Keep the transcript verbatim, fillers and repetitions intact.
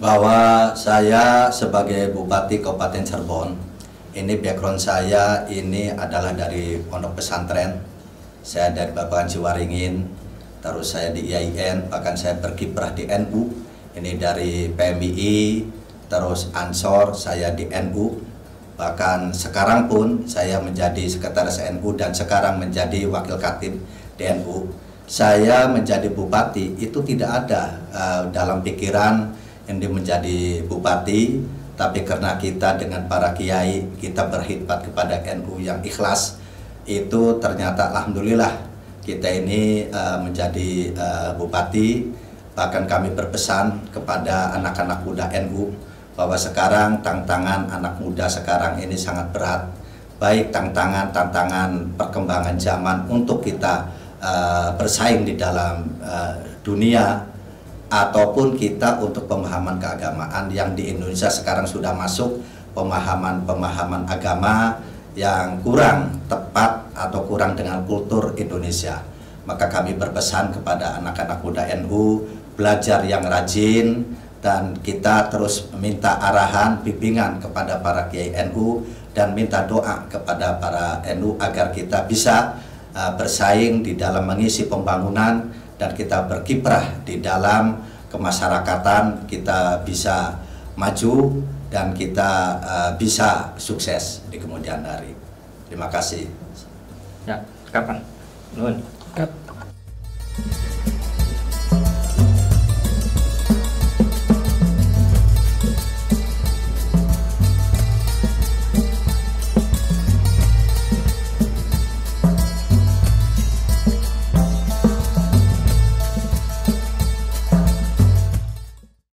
bahwa saya sebagai Bupati Kabupaten Cirebon, ini background saya ini adalah dari pondok pesantren. Saya dari Babakan Ciwaringin, terus saya di I A I N, bahkan saya berkiprah di N U. Ini dari P M I I, terus Ansor, saya di N U. Bahkan sekarang pun saya menjadi sekretaris N U dan sekarang menjadi wakil khatib di N U. Saya menjadi bupati itu tidak ada uh, dalam pikiran ini menjadi bupati, tapi karena kita dengan para kiai, kita berkhidmat kepada N U yang ikhlas, itu ternyata alhamdulillah kita ini uh, menjadi uh, bupati. Bahkan kami berpesan kepada anak-anak muda N U bahwa sekarang tantangan anak muda sekarang ini sangat berat, baik tantangan-tantangan perkembangan zaman untuk kita uh, bersaing di dalam uh, dunia, ataupun kita untuk pemahaman keagamaan yang di Indonesia sekarang sudah masuk pemahaman-pemahaman agama yang kurang tepat atau kurang dengan kultur Indonesia. Maka kami berpesan kepada anak-anak muda N U, belajar yang rajin, dan kita terus minta arahan, bimbingan kepada para kiai N U, dan minta doa kepada para N U agar kita bisa uh, bersaing di dalam mengisi pembangunan, dan kita berkiprah di dalam kemasyarakatan, kita bisa maju dan kita uh, bisa sukses di kemudian hari. Terima kasih. Ya, kapan? Nun. Kap.